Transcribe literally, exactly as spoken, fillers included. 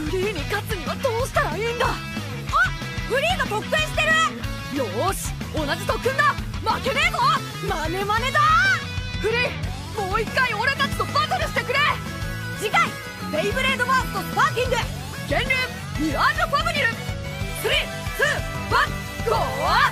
フリーに勝つにはどうしたらいいんだ。あ、フリーが特訓してる。よーし、同じ特訓だ。負けねえぞ。マネマネだ。フリー、もう一回俺たちとバトルしてくれ。次回ベイブレードバーストスパーキング源流ミラージュファブリル。スリー、ツー、ワン、ゴー。